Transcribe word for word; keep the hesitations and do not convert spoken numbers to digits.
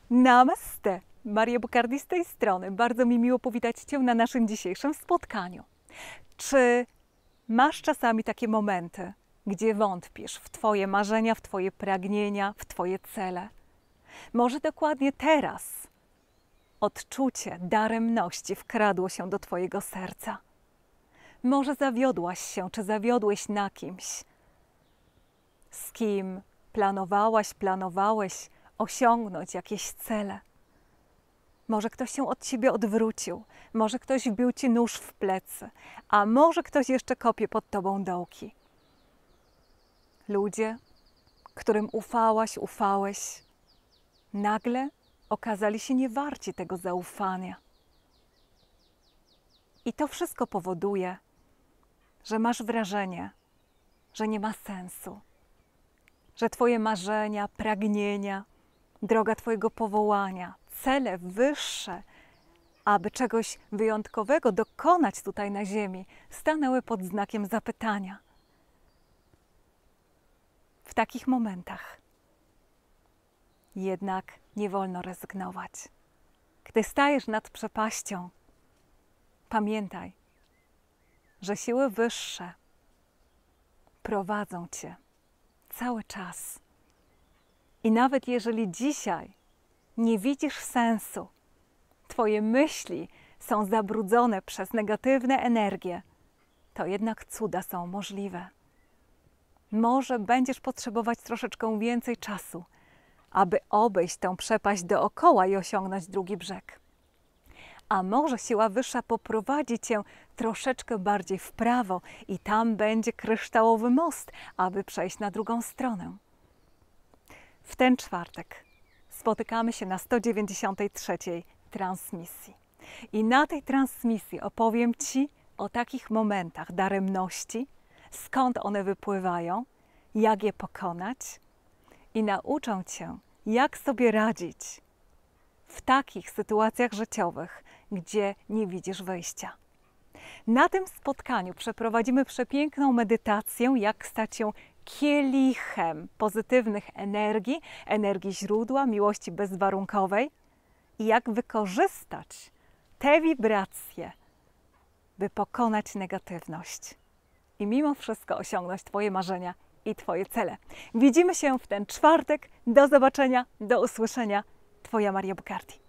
Namaste! Maria Bukardi z tej strony. Bardzo mi miło powitać Cię na naszym dzisiejszym spotkaniu. Czy masz czasami takie momenty, gdzie wątpisz w Twoje marzenia, w Twoje pragnienia, w Twoje cele? Może dokładnie teraz odczucie daremności wkradło się do Twojego serca. Może zawiodłaś się, czy zawiodłeś na kimś, z kim planowałaś, planowałeś osiągnąć jakieś cele. Może ktoś się od Ciebie odwrócił, może ktoś wbił Ci nóż w plecy, a może ktoś jeszcze kopie pod Tobą dołki. Ludzie, którym ufałaś, ufałeś, nagle okazali się niewarci tego zaufania. I to wszystko powoduje, że masz wrażenie, że nie ma sensu, że Twoje marzenia, pragnienia, droga Twojego powołania, cele wyższe, aby czegoś wyjątkowego dokonać tutaj na ziemi, stanęły pod znakiem zapytania. W takich momentach jednak nie wolno rezygnować. Gdy stajesz nad przepaścią, pamiętaj, że siły wyższe prowadzą Cię cały czas. I nawet jeżeli dzisiaj nie widzisz sensu, Twoje myśli są zabrudzone przez negatywne energie, to jednak cuda są możliwe. Może będziesz potrzebować troszeczkę więcej czasu, aby obejść tę przepaść dookoła i osiągnąć drugi brzeg. A może siła wyższa poprowadzi Cię troszeczkę bardziej w prawo i tam będzie kryształowy most, aby przejść na drugą stronę. W ten czwartek spotykamy się na sto dziewięćdziesiątej trzeciej transmisji. I na tej transmisji opowiem Ci o takich momentach daremności, skąd one wypływają, jak je pokonać i nauczę Cię, jak sobie radzić w takich sytuacjach życiowych, gdzie nie widzisz wyjścia. Na tym spotkaniu przeprowadzimy przepiękną medytację, jak stać się kielichem pozytywnych energii, energii źródła, miłości bezwarunkowej i jak wykorzystać te wibracje, by pokonać negatywność i mimo wszystko osiągnąć Twoje marzenia i Twoje cele. Widzimy się w ten czwartek. Do zobaczenia, do usłyszenia. Twoja Maria Bukardi.